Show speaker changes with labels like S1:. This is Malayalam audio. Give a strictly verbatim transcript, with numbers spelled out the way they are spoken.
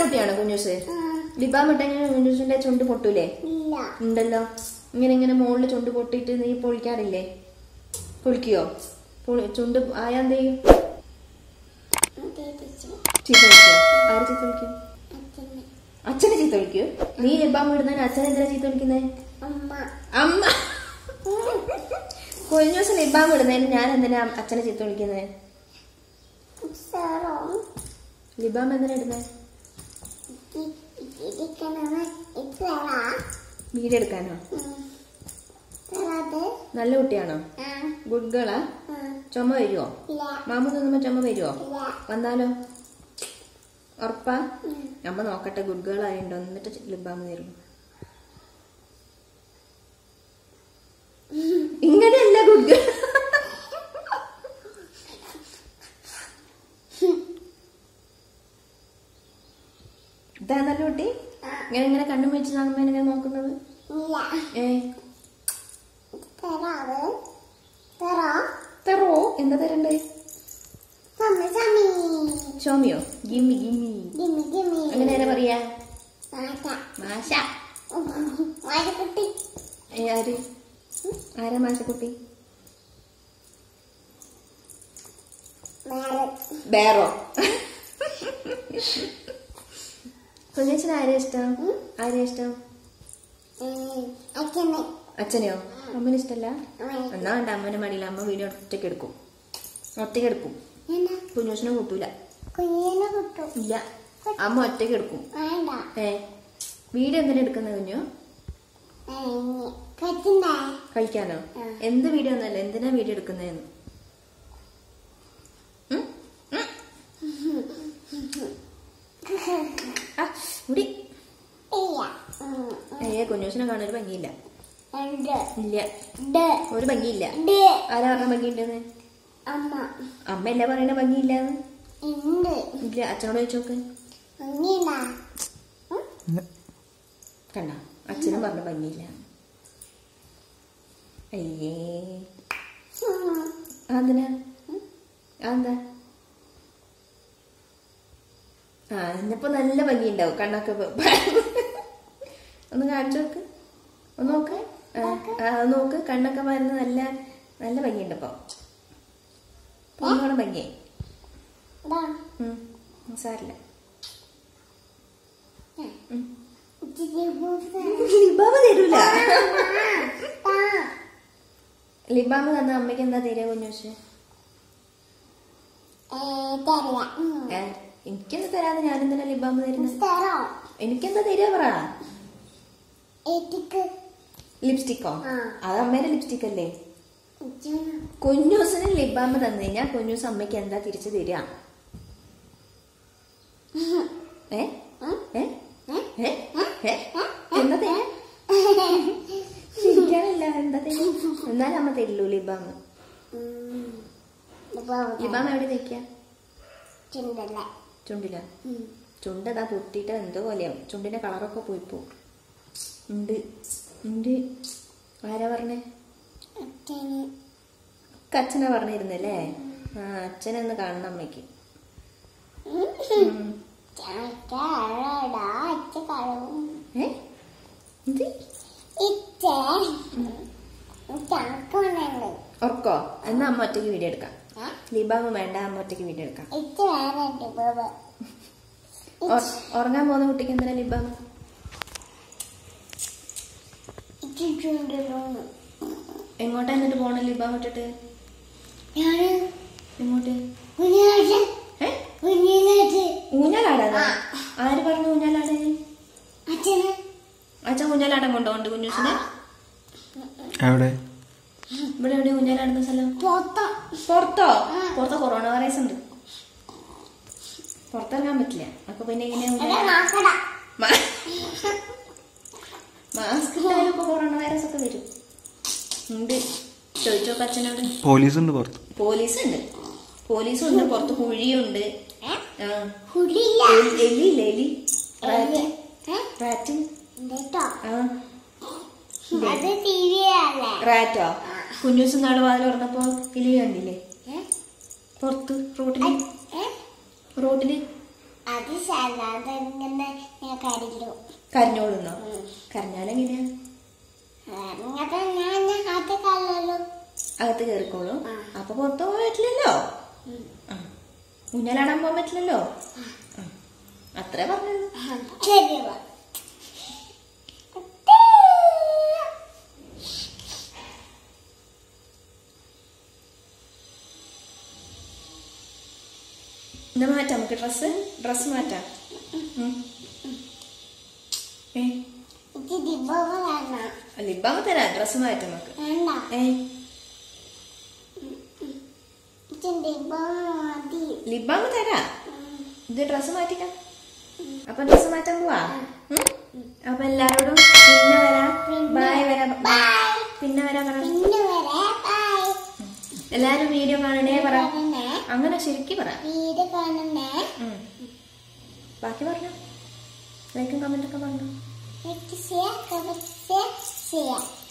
S1: കുട്ടിയാണോ കുഞ്ഞൂസ്? ലിബാം ഇട്ടെങ്കിൽ കുഞ്ഞൂസിന്റെ ചുണ്ട് പൊട്ടൂലേ? ഉണ്ടല്ലോ. ഇങ്ങനെ ഇങ്ങനെ മുകളിൽ ചുണ്ട് പൊട്ടിയിട്ട് നീ പൊളിക്കാറില്ലേ? പൊളിക്കോ? ചുണ്ട് ആയാ എന്ത് ചെയ്യും? ചീത്ത വിളിക്കോ? ആര് ചീത്ത വിളിക്കും? അച്ഛനെ ചീത്ത വിളിക്കൂ? നീ ലിബാം ഇടുന്നതിന് അച്ഛൻ എന്തിനാ ചീത്ത വിളിക്കുന്നേ? അമ്മ. കുഞ്ഞൂസ് ലിബാം ഇടുന്നതിന് ഞാൻ എന്തിനാ അച്ഛനെ ചീത്ത വിളിക്കുന്നേ? ലിബാം എന്തിനാ ഇടുന്നേ? വീഡിയോ എടുക്കാനോ? നല്ല കുട്ടിയാണോ? ഗുഡ് ഗേളാ? ചുമ വരുവോ? മാമ തിന്നുമ്പോ ചുമ വരുവോ? വന്നാലോ? ഉറപ്പാ? അമ്മ നോക്കട്ടെ ഗുഡ് ഗേൾ ആയിണ്ടോ എന്നിട്ട് ലിബാം തരുള്ളൂ. ഇങ്ങനെയല്ല ഗുഡ് ഗേൾ. ഇതാ നല്ല കുട്ടി. ഇങ്ങനെ ഇങ്ങനെ കണ്ണു മേടിച്ച് അമ്മേനെ ഇങ്ങനെ നോക്കുന്നത്. ഏ തെറോ എന്താ തരണ്ടേ? ചോമിയോ? ഗിമ്മി ഗിമ്മി അങ്ങനെ പറയാ? മാഷ. ആര്? ആരാ മാഷക്കുട്ടി? ബേറോ? കുഞ്ഞച്ചന് ആരെയാ ഇഷ്ടം? ആരെയാ ഇഷ്ടം? അച്ഛനെയോ? അമ്മന് ഇഷ്ടല്ല? എന്നാ വേണ്ട, അമ്മനെ മടിയില്ല. അമ്മ വീഡിയോ ഒറ്റയ്ക്ക് എടുക്കും. ഒറ്റയ്ക്ക് എടുക്കും. കുഞ്ഞൂസിനെ കൂട്ടൂല. ഇല്ല, അമ്മ ഒറ്റയ്ക്ക് എടുക്കും. ഏ വീഡിയോ എന്തിനാ എടുക്കുന്ന കുഞ്ഞു? കഴിക്കാനോ? എന്ത് വീഡിയോ ഒന്നല്ല, എന്തിനാ വീഡിയോ എടുക്കുന്നതെന്ന്? മുടി ഏ കുഞ്ഞൂസിനെ കാണാൻ ഒരു ഭംഗിയില്ല. ഇല്ല, ഒരു ഭംഗിയില്ല. ആരാ പറഞ്ഞ ഭംഗിയുണ്ടെന്ന്? അമ്മയല്ലേ പറയണ ഭംഗിയില്ലാന്ന്? ഇല്ല, അച്ഛനോട് ചോദിച്ചോക്ക്. കണ്ട, അച്ഛനും പറഞ്ഞ ഭംഗിയില്ല. അയ്യേ, അതെന്തിനാ? അതെന്താ? ആ ഇന്നിപ്പോ നല്ല ഭംഗിയുണ്ടാവും കണ്ണൊക്കെ. ഒന്ന് കാണിച്ചു നോക്ക്, ഒന്ന് നോക്ക്. ആ നോക്ക്, കണ്ണൊക്കെ വരുന്ന നല്ല നല്ല ഭംഗിയുണ്ട് ഇപ്പൊ. പൂർണ്ണ ഭംഗിയായി. സാരില്ല. ലിബാമ തരൂല. ലിബാമ തന്ന അമ്മയ്ക്ക് എന്താ തരിക കുഞ്ഞൂസ്? എനിക്കെന്താ തരാതെ ഞാനെന്തിനാ ലിബാമ തരുന്നത്? എനിക്കെന്താ തരിക പറ. ലിപ്സ്റ്റിക്കോ? അത് അമ്മേന്റെ ലിപ്സ്റ്റിക് അല്ലേ? കുഞ്ഞൂസിന് ലിബാമ തന്നു കഴിഞ്ഞാ കുഞ്ഞൂസ് അമ്മയ്ക്ക് എന്താ തിരിച്ചു തരിക? ഏ എന്താ തരാ? ചിരിക്കാനല്ല, എന്താ തരാ? എന്നാലും അമ്മ തരില്ലൂ ലിബാമ. ലിബാമ എവിടെ തയ്ക്ക? ചുണ്ടില. ചുണ്ടതാ പൊട്ടിയിട്ട് എന്തോ പോലെയാവും. ചുണ്ടിന്റെ കളറൊക്കെ പോയി പോവും. ഉണ്ട് ഉണ്ട്. ആരാ പറഞ്ഞേ? അച്ഛനാ പറഞ്ഞിരുന്നല്ലേ? ആ അച്ഛനൊന്ന് കാണണം അമ്മയ്ക്ക്. ഉറക്കോ? എന്നാ അമ്മ ഒറ്റയ്ക്ക് വീഡിയോ എടുക്കാം. ലിബാമ വേണ്ട, അമ്മ ഒറ്റയ്ക്ക് വീഡിയോ എടുക്കാം. ഉറങ്ങാൻ പോകുന്ന കുട്ടിക്ക് എന്തിനാ ലിബാമ? എങ്ങോട്ടാ എന്നിട്ട് പോണ ലിബാമ ഇട്ടിട്ട്? എങ്ങോട്ട്? ഊഞ്ഞാലാടാ? ആര് പറഞ്ഞു ഊഞ്ഞാലാടാ? അച്ഛൻ ഊഞ്ഞാലാടം കൊണ്ടോണ്ട് കുഞ്ഞൂസിനെ? ഇവിടെ എവിടെ ഊഞ്ഞാലാടുന്ന സ്ഥലം? പുറത്തോ? പുറത്ത് കൊറോണ വൈറസ് ഉണ്ട്, പുറത്തിറങ്ങാൻ പറ്റില്ല. അപ്പൊ പിന്നെ എങ്ങനെയാ? മാസ്ക് ഇട്ടാലും ഇപ്പൊ കൊറോണ വൈറസ് ഒക്കെ വരും. ഉണ്ട്, ചോദിച്ചോക്ക് അച്ഛനോട്. പോലീസ് ഉണ്ട് പുറത്ത്. പോലീസ് ഉണ്ട്, പോലീസും ഉണ്ട് പുറത്ത്. കുഴിയുണ്ട്. എലി ഇല്ല, എലി റാറ്റ്. റാറ്റോ? കുഞ്ഞൂസ് നാളെ വാതിൽ തുറന്നപ്പോ എലി കണ്ടില്ലേ പുറത്ത്? റോട്ടില് റോട്ടില് കരഞ്ഞോളുന്നോ? കരഞ്ഞാലെങ്ങനെയാ? അകത്ത് കയറിക്കോളും. അപ്പൊ പുറത്തു പോകാൻ പറ്റില്ലല്ലോ. ഊഞ്ഞാലാടാൻ പോകാൻ പറ്റില്ലല്ലോ. അത്രേ പറഞ്ഞുള്ളൂ. എന്നാ മാറ്റാം നമുക്ക് ഡ്രസ്സ് ഡ്രസ്സ് മാറ്റാം. ലിബാമ തരാ. ഡ്രസ്സ് മാറ്റാം നമുക്ക്. ലിബാമ തരാ. ഇത് ഡ്രസ്സ് മാറ്റിക്കാം. അപ്പൊ ഡ്രസ്സ് മാറ്റാൻ പോവാ. അപ്പൊ എല്ലാരോടും പിന്നെ വരാം. ബായ് വരാം. പിന്നെ വരാം പറ. എല്ലാരും വീഡിയോ കാണണേ പറ. അങ്ങനെ ശരിക്കും പറ. ബാക്കി പറഞ്ഞോ. ലൈക്കും കമന്റൊക്കെ പറഞ്ഞു.